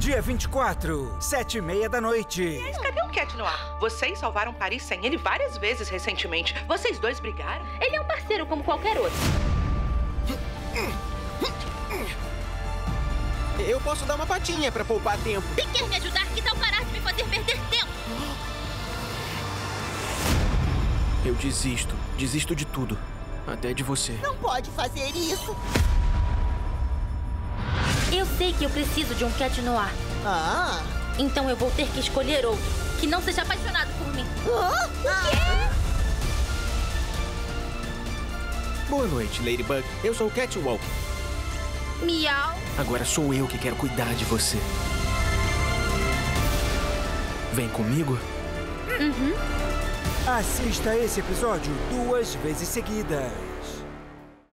Dia 24, 7h30 da noite. Mas cadê o Cat Noir? Vocês salvaram Paris sem ele várias vezes recentemente. Vocês dois brigaram? Ele é um parceiro como qualquer outro. Eu posso dar uma patinha pra poupar tempo. Se quer me ajudar, que tal parar de me fazer perder tempo? Eu desisto. Desisto de tudo. Até de você. Não pode fazer isso. Eu sei que eu preciso de um Cat Noir. Ah. Então eu vou ter que escolher outro, que não seja apaixonado por mim. Ah. O quê? Boa noite, Ladybug. Eu sou o Catwalk. Miau. Agora sou eu que quero cuidar de você. Vem comigo? Uhum. Assista esse episódio 2 vezes seguidas.